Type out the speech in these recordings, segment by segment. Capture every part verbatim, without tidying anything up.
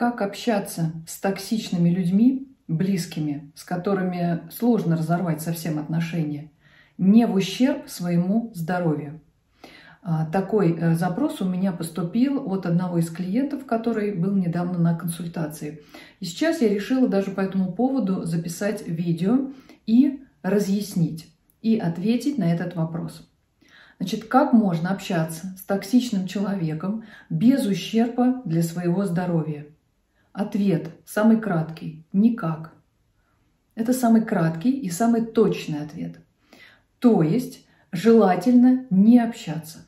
как общаться с токсичными людьми, близкими, с которыми сложно разорвать совсем отношения, не в ущерб своему здоровью. Такой запрос у меня поступил от одного из клиентов, который был недавно на консультации. И сейчас я решила даже по этому поводу записать видео и разъяснить, и ответить на этот вопрос. Значит, как можно общаться с токсичным человеком без ущерба для своего здоровья? Ответ самый краткий – никак. Это самый краткий и самый точный ответ. То есть желательно не общаться.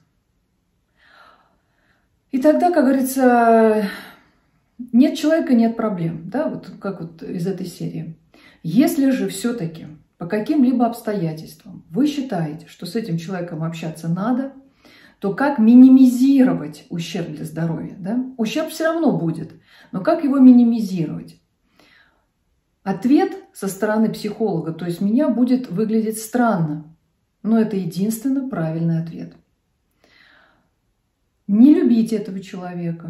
И тогда, как говорится, нет человека – нет проблем. Да? Вот как вот из этой серии. Если же все-таки по каким-либо обстоятельствам вы считаете, что с этим человеком общаться надо, то как минимизировать ущерб для здоровья? Да? Ущерб все равно будет, но как его минимизировать? Ответ со стороны психолога, то есть меня, будет выглядеть странно, но это единственно правильный ответ. Не любить этого человека,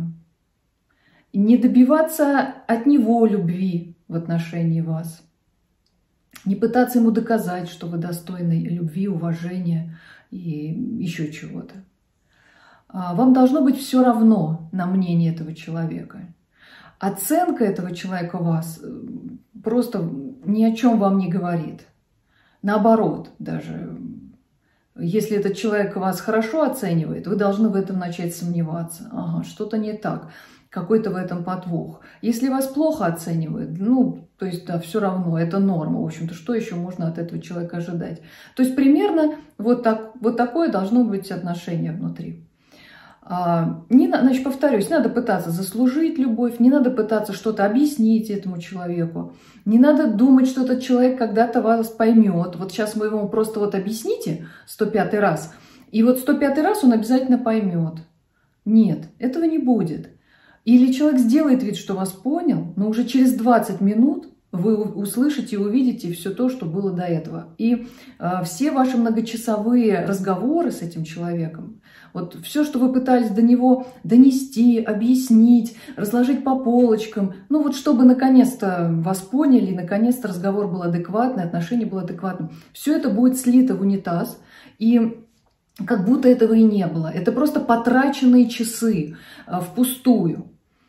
не добиваться от него любви в отношении вас, не пытаться ему доказать, что вы достойны любви, уважения и еще чего-то. Вам должно быть все равно на мнение этого человека. Оценка этого человека вас просто ни о чем вам не говорит. Наоборот, даже если этот человек вас хорошо оценивает, вы должны в этом начать сомневаться. Ага, что-то не так. Какой-то в этом подвох. Если вас плохо оценивают, ну, то есть, да, все равно, это норма, в общем-то, что еще можно от этого человека ожидать? То есть, примерно вот, так, вот такое должно быть отношение внутри. А, не, значит, повторюсь, не надо пытаться заслужить любовь, не надо пытаться что-то объяснить этому человеку, не надо думать, что этот человек когда-то вас поймет. Вот сейчас вы ему просто вот объясните сто пятый раз, и вот сто пятый раз он обязательно поймет. Нет, этого не будет. Или человек сделает вид, что вас понял, но уже через двадцать минут вы услышите и увидите все то, что было до этого. И э, все ваши многочасовые разговоры с этим человеком, вот все, что вы пытались до него донести, объяснить, разложить по полочкам, ну вот чтобы наконец-то вас поняли, наконец-то разговор был адекватный, отношение было адекватным, все это будет слито в унитаз, и как будто этого и не было. Это просто потраченные часы э, впустую.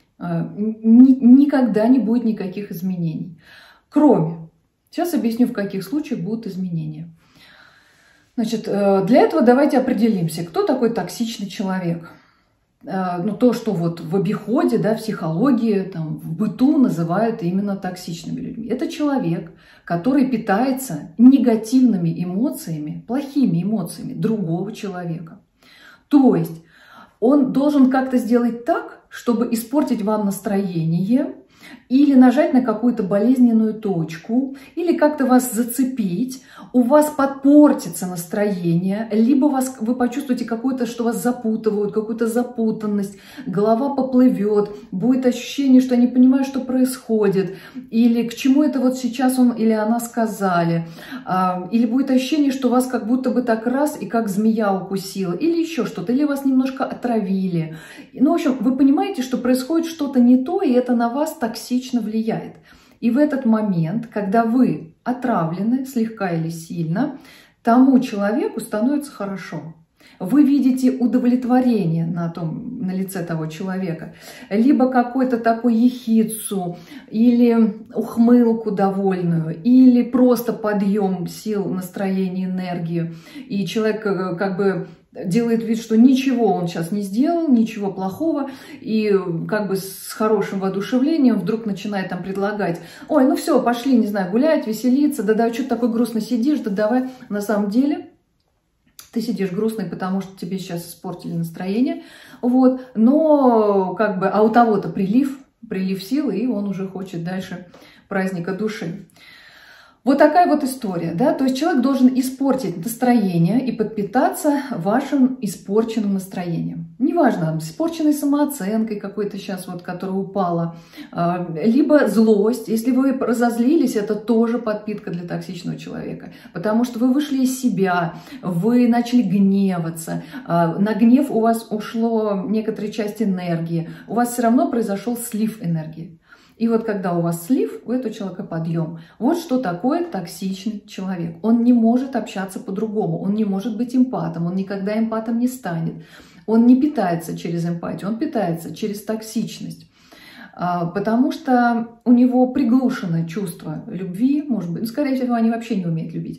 Никогда не будет никаких изменений. Кроме, сейчас объясню, в каких случаях будут изменения. Значит, для этого давайте определимся, кто такой токсичный человек. Ну, то, что вот в обиходе, да, в психологии, там, в быту называют именно токсичными людьми. Это человек, который питается негативными эмоциями, плохими эмоциями другого человека. То есть он должен как-то сделать так, чтобы испортить вам настроение, или нажать на какую-то болезненную точку, или как-то вас зацепить, у вас подпортится настроение, либо вас, вы почувствуете какое-то, что вас запутывают, какую-то запутанность, голова поплывет, будет ощущение, что я не понимаю, что происходит, или к чему это вот сейчас он или она сказали, или будет ощущение, что вас как будто бы так раз и как змея укусила, или еще что-то, или вас немножко отравили. Ну, в общем, вы понимаете, что происходит что-то не то, и это на вас токсично влияет. И в этот момент, когда вы отравлены слегка или сильно, тому человеку становится хорошо. Вы видите удовлетворение на, том, на лице того человека, либо какой-то такой ехидцу, или ухмылку довольную, или просто подъем сил, настроения, энергии. И человек как бы делает вид, что ничего он сейчас не сделал, ничего плохого, и как бы с хорошим воодушевлением вдруг начинает там предлагать: ой, ну все, пошли, не знаю, гулять, веселиться, да давай, что ты такой грустно сидишь, да давай. На самом деле ты сидишь грустный, потому что тебе сейчас испортили настроение, вот, но как бы, а у того-то прилив, прилив силы, и он уже хочет дальше праздника души. Вот такая вот история, да, то есть человек должен испортить настроение и подпитаться вашим испорченным настроением. Неважно, испорченной самооценкой какой-то сейчас вот, которая упала, либо злость. Если вы разозлились, это тоже подпитка для токсичного человека, потому что вы вышли из себя, вы начали гневаться, на гнев у вас ушло некоторая часть энергии, у вас все равно произошел слив энергии. И вот когда у вас слив, у этого человека подъем. Вот что такое токсичный человек. Он не может общаться по-другому, он не может быть эмпатом, он никогда эмпатом не станет. Он не питается через эмпатию, он питается через токсичность. Потому что у него приглушено чувство любви, может быть, ну, скорее всего, они вообще не умеют любить.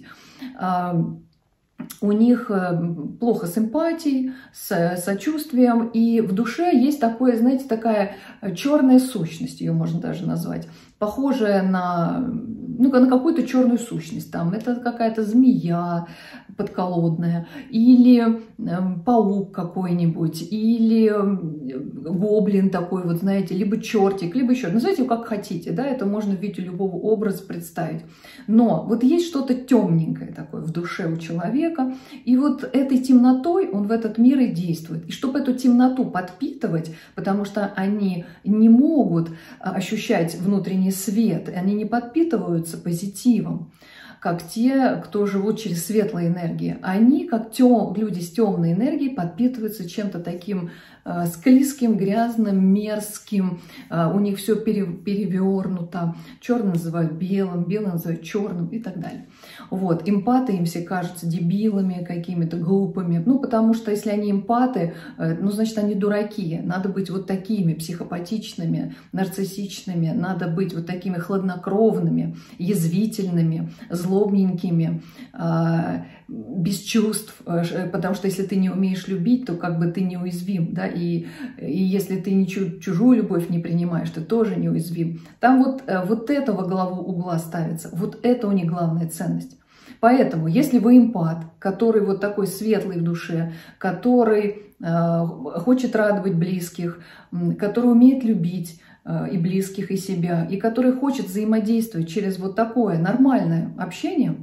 У них плохо с эмпатией, с сочувствием, и в душе есть такое, знаете, такая черная сущность, ее можно даже назвать, похожая на, ну, на какую-то черную сущность. Там это какая-то змея подколодная, или паук какой-нибудь, или гоблин такой, вот знаете, либо чертик, либо еще, назовите его как хотите, да, это можно в виде любого образа представить. Но вот есть что-то темненькое такое в душе у человека, и вот этой темнотой он в этот мир и действует. И чтобы эту темноту подпитывать, потому что они не могут ощущать внутренний свет, они не подпитываются позитивом, как те, кто живут через светлые энергии. Они, как тем, люди с темной энергией, подпитываются чем-то таким э, склизким, грязным, мерзким. Э, у них все пере, перевернуто. Черный называют белым, белый называют черным и так далее. Вот. Эмпаты им все кажутся дебилами какими-то, глупыми. Ну, потому что если они эмпаты, э, ну, значит, они дураки. Надо быть вот такими психопатичными, нарциссичными. Надо быть вот такими хладнокровными, язвительными, злобненькими, без чувств, потому что если ты не умеешь любить, то как бы ты неуязвим, да, и, и если ты ничью, чужую любовь не принимаешь, ты тоже неуязвим. Там вот, вот это во главу угла ставится, вот это у них главная ценность. Поэтому, если вы эмпат, который вот такой светлый в душе, который э, хочет радовать близких, который умеет любить э, и близких, и себя, и который хочет взаимодействовать через вот такое нормальное общение,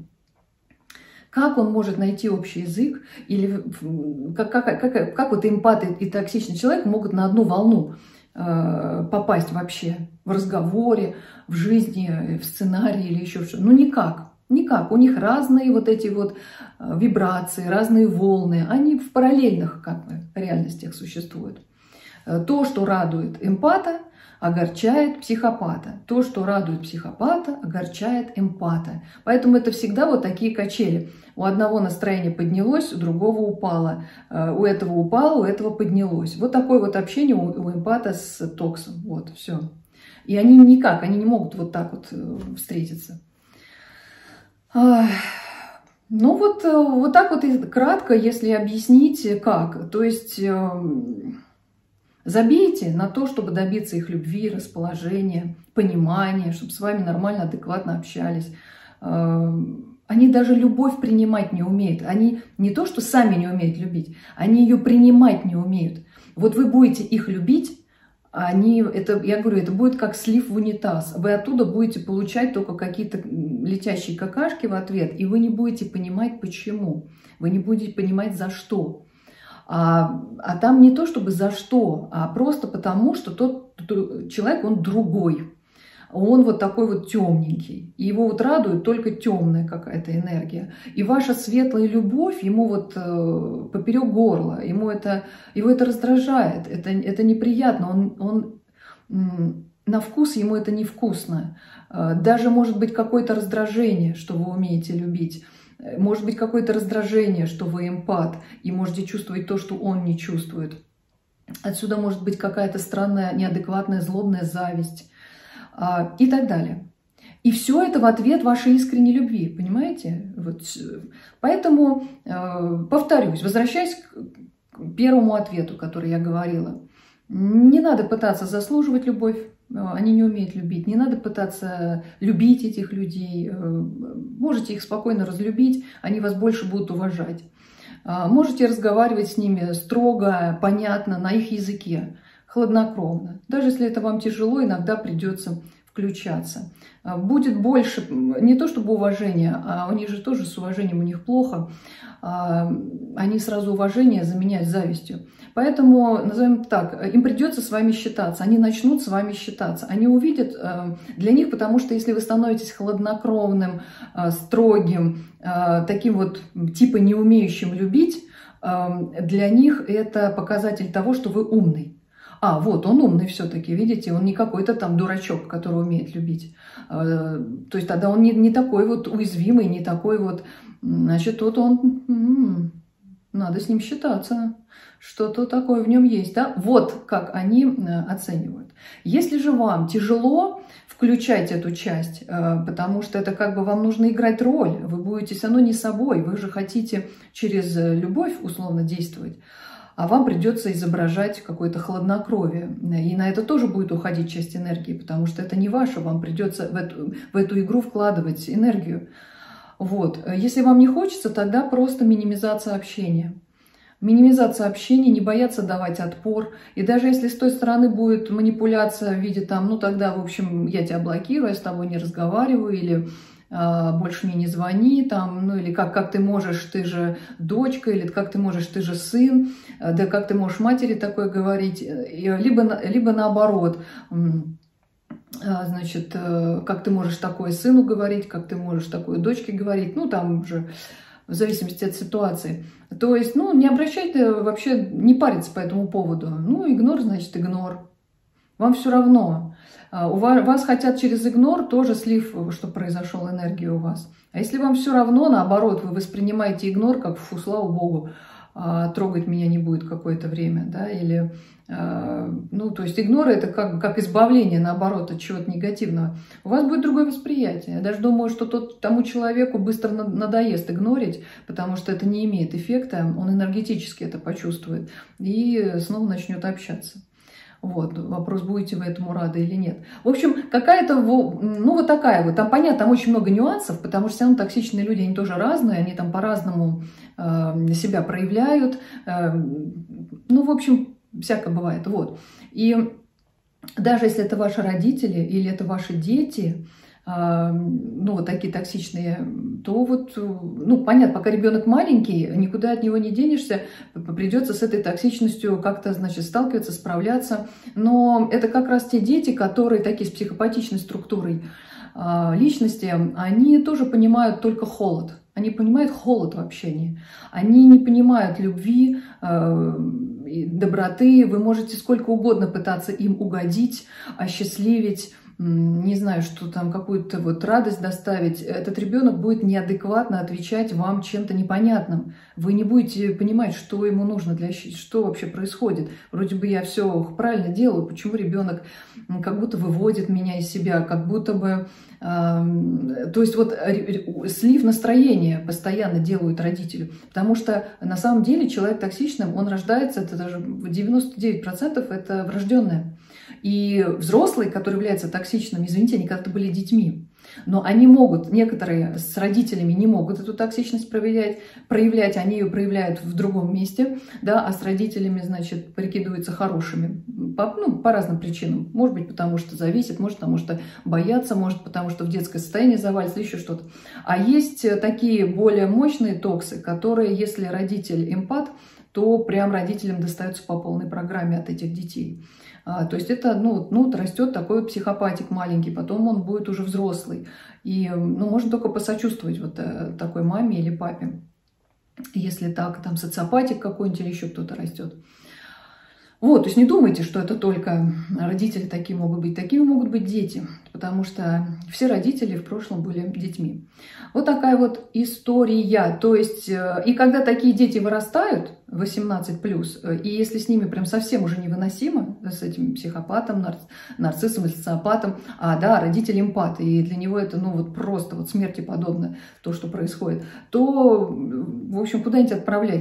как он может найти общий язык, или как, как, как, как вот эмпат и токсичный человек могут на одну волну э, попасть вообще в разговоре, в жизни, в сценарии или еще что-то? Ну никак, никак. У них разные вот эти вот вибрации, разные волны, они в параллельных как бы реальностях существуют. То, что радует эмпата, огорчает психопата. То, что радует психопата, огорчает эмпата. Поэтому это всегда вот такие качели. У одного настроение поднялось, у другого упало. У этого упало, у этого поднялось. Вот такое вот общение у эмпата с токсом. Вот, все. И они никак, они не могут вот так вот встретиться. Ну вот, вот так вот и кратко, если объяснить, как. То есть забейте на то, чтобы добиться их любви, расположения, понимания, чтобы с вами нормально, адекватно общались. Они даже любовь принимать не умеют. Они не то, что сами не умеют любить, они ее принимать не умеют. Вот вы будете их любить, они, это, я говорю, это будет как слив в унитаз. Вы оттуда будете получать только какие-то летящие какашки в ответ, и вы не будете понимать, почему. Вы не будете понимать, за что. А, а там не то, чтобы за что, а просто потому, что тот, тот человек, он другой. Он вот такой вот темненький. И его вот радует только темная какая-то энергия. И ваша светлая любовь ему вот э, поперек горла. Ему это, его это раздражает. Это, это неприятно. Он, он, м, на вкус ему это невкусно. Э, даже может быть какое-то раздражение, что вы умеете любить. Может быть какое-то раздражение, что вы эмпат. И можете чувствовать то, что он не чувствует. Отсюда может быть какая-то странная, неадекватная, злобная зависть. И так далее. И все это в ответ вашей искренней любви, понимаете? Вот. Поэтому, повторюсь, возвращаясь к первому ответу, который я говорила, не надо пытаться заслуживать любовь, они не умеют любить, не надо пытаться любить этих людей, можете их спокойно разлюбить, они вас больше будут уважать. Можете разговаривать с ними строго, понятно, на их языке, хладнокровно. Даже если это вам тяжело, иногда придется включаться. Будет больше, не то чтобы уважения, а у них же тоже с уважением у них плохо, они сразу уважение заменяют завистью. Поэтому, назовем так, им придется с вами считаться, они начнут с вами считаться, они увидят для них, потому что если вы становитесь хладнокровным, строгим, таким вот типа не умеющим любить, для них это показатель того, что вы умный. А, вот, он умный все-таки, видите, он не какой-то там дурачок, который умеет любить. То есть тогда он не, не такой вот уязвимый, не такой вот, значит, тот он, м-м, надо с ним считаться, что-то такое в нем есть, да? Вот как они оценивают. Если же вам тяжело включать эту часть, потому что это как бы вам нужно играть роль, вы будете все равно не собой, вы же хотите через любовь условно действовать, а вам придется изображать какое-то хладнокровие. И на это тоже будет уходить часть энергии, потому что это не ваше, вам придется в эту, в эту игру вкладывать энергию. Вот. Если вам не хочется, тогда просто минимизация общения. Минимизация общения, не бояться давать отпор. И даже если с той стороны будет манипуляция в виде там, ну тогда, в общем, я тебя блокирую, я с тобой не разговариваю, или больше мне не звони, там, ну или как, как ты можешь, ты же дочка, или как ты можешь, ты же сын, да как ты можешь матери такое говорить, либо, либо наоборот, значит, как ты можешь такое сыну говорить, как ты можешь такое дочке говорить, ну там уже в зависимости от ситуации. То есть, ну, не обращайте вообще, не париться по этому поводу. Ну, игнор, значит, игнор. Вам все равно. У вас, вас хотят через игнор тоже слив, что произошел энергию у вас. А если вам все равно, наоборот, вы воспринимаете игнор как фу, слава богу, трогать меня не будет какое-то время, да, или, ну, то есть игнор это как, как избавление, наоборот, от чего-то негативного. У вас будет другое восприятие. Я даже думаю, что тот, тому человеку быстро надоест игнорить, потому что это не имеет эффекта, он энергетически это почувствует и снова начнет общаться. Вот, вопрос, будете вы этому рады или нет. В общем, какая-то, ну, вот такая вот, там понятно, там очень много нюансов, потому что все равно токсичные люди, они тоже разные, они там по-разному э, себя проявляют. Э, ну, в общем, всякое бывает, вот. И даже если это ваши родители или это ваши дети, ну, вот такие токсичные, то вот, ну, понятно, пока ребенок маленький, никуда от него не денешься, придется с этой токсичностью как-то, значит, сталкиваться, справляться. Но это как раз те дети, которые такие с психопатичной структурой личности, они тоже понимают только холод. Они понимают холод в общении. Они не понимают любви, доброты. Вы можете сколько угодно пытаться им угодить, осчастливить, не знаю, что там, какую-то вот радость доставить, этот ребенок будет неадекватно отвечать вам чем-то непонятным. Вы не будете понимать, что ему нужно, для, что вообще происходит. Вроде бы я все правильно делаю, почему ребенок как будто выводит меня из себя, как будто бы... Э, то есть вот слив настроения постоянно делают родители. Потому что на самом деле человек токсичным, он рождается, это даже девяносто девять процентов это врожденное. И взрослые, которые являются токсичными, извините, они когда-то были детьми. Но они могут, некоторые с родителями не могут эту токсичность проявлять, проявлять, они ее проявляют в другом месте, да, а с родителями, значит, прикидываются хорошими по, ну, по разным причинам. Может быть, потому что зависит, может, потому что боятся, может, потому что в детское состояние завалится, еще что-то. А есть такие более мощные токсы, которые, если родитель эмпат, то прям родителям достаются по полной программе от этих детей. А, то есть это, ну, ну, растет такой психопатик маленький, потом он будет уже взрослый. И, ну, можно только посочувствовать вот э, такой маме или папе, если так, там, социопатик какой-нибудь или еще кто-то растет. Вот, то есть не думайте, что это только родители такие могут быть. Такими могут быть дети, потому что все родители в прошлом были детьми. Вот такая вот история. То есть, и когда такие дети вырастают, восемнадцать плюс, и если с ними прям совсем уже невыносимо, с этим психопатом, нарциссом или социопатом, а да, родители эмпаты, и для него это, ну, вот просто вот смерти подобно то, что происходит, то, в общем, куда-нибудь отправлять.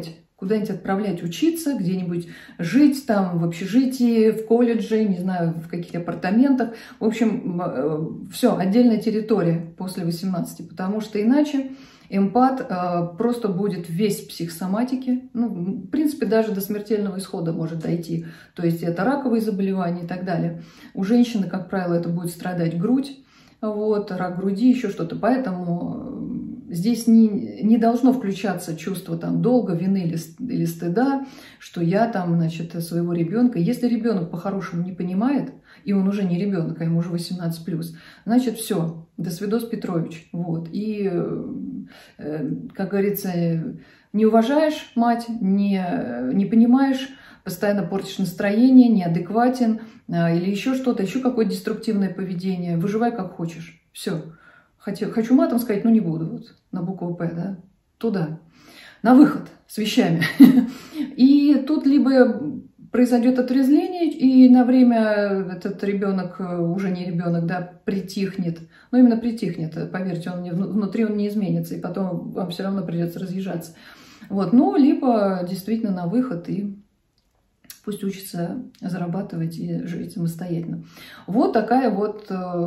куда-нибудь отправлять учиться, где-нибудь жить там в общежитии, в колледже, не знаю, в каких апартаментах. В общем, все, отдельная территория после восемнадцати, потому что иначе эмпат э, просто будет весь в психосоматике. Ну, в принципе, даже до смертельного исхода может дойти. То есть это раковые заболевания и так далее. У женщины, как правило, это будет страдать грудь, вот, рак груди, еще что-то. Поэтому здесь не, не должно включаться чувство там, долга, вины или, или стыда, что я там, значит, своего ребенка. Если ребенок по-хорошему не понимает, и он уже не ребенок, а ему уже восемнадцать плюс, значит, все, до свидос, Петрович. Вот. И, как говорится, не уважаешь мать, не, не понимаешь, постоянно портишь настроение, неадекватен или еще что-то, еще какое-то деструктивное поведение. Выживай как хочешь. Все. Хочу, хочу матом сказать, но не буду. Вот, на букву «П», да? Туда. На выход с вещами. И тут либо произойдет отрезвление, и на время этот ребенок, уже не ребенок, да, притихнет. Но именно притихнет, поверьте, он не, внутри он не изменится, и потом вам все равно придется разъезжаться. Вот. Ну, либо действительно на выход, и пусть учится зарабатывать и жить самостоятельно. Вот такая вот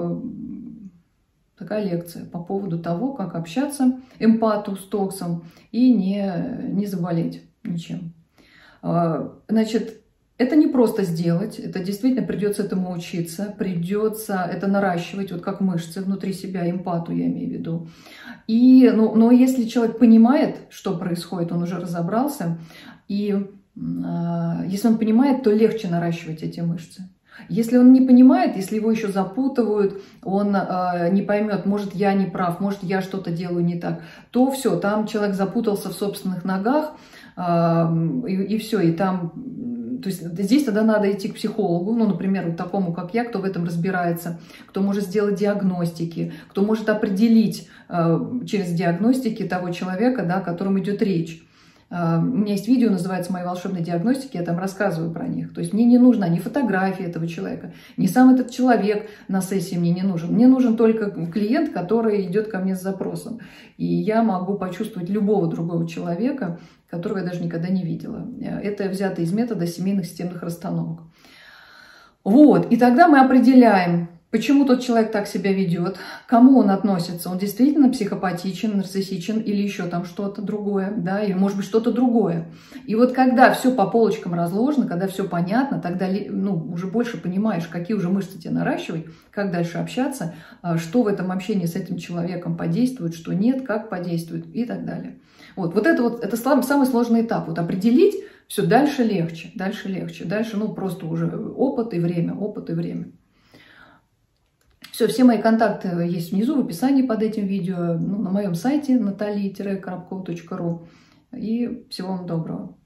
такая лекция по поводу того, как общаться эмпату с токсом и не, не заболеть ничем. Значит, это не просто сделать, это действительно придется этому учиться, придется это наращивать, вот как мышцы внутри себя, эмпату я имею в виду. И, ну, но если человек понимает, что происходит, он уже разобрался, и э, если он понимает, то легче наращивать эти мышцы. Если он не понимает, если его еще запутывают, он э, не поймет, может, я не прав, может, я что-то делаю не так, то все, там человек запутался в собственных ногах, э, и, и все, и там... То есть здесь тогда надо идти к психологу, ну, например, вот такому, как я, кто в этом разбирается, кто может сделать диагностики, кто может определить э, через диагностики того человека, да, о котором идет речь. Э, у меня есть видео, называется «Мои волшебные диагностики», я там рассказываю про них. То есть мне не нужна ни фотография этого человека, ни сам этот человек на сессии мне не нужен. Мне нужен только клиент, который идет ко мне с запросом. И я могу почувствовать любого другого человека, которого я даже никогда не видела. Это взято из метода семейных системных расстановок. Вот, и тогда мы определяем, почему тот человек так себя ведет, к кому он относится, он действительно психопатичен, нарциссичен или еще там что-то другое, да, или может быть что-то другое. И вот когда все по полочкам разложено, когда все понятно, тогда ну, уже больше понимаешь, какие уже мышцы тебе наращивать, как дальше общаться, что в этом общении с этим человеком подействует, что нет, как подействует и так далее. Вот, вот это вот это самый сложный этап. Вот определить, все дальше легче, дальше легче, дальше ну просто уже опыт и время, опыт и время. Все, все мои контакты есть внизу в описании под этим видео, ну, на моем сайте натали тире коробкова точка ру. И всего вам доброго.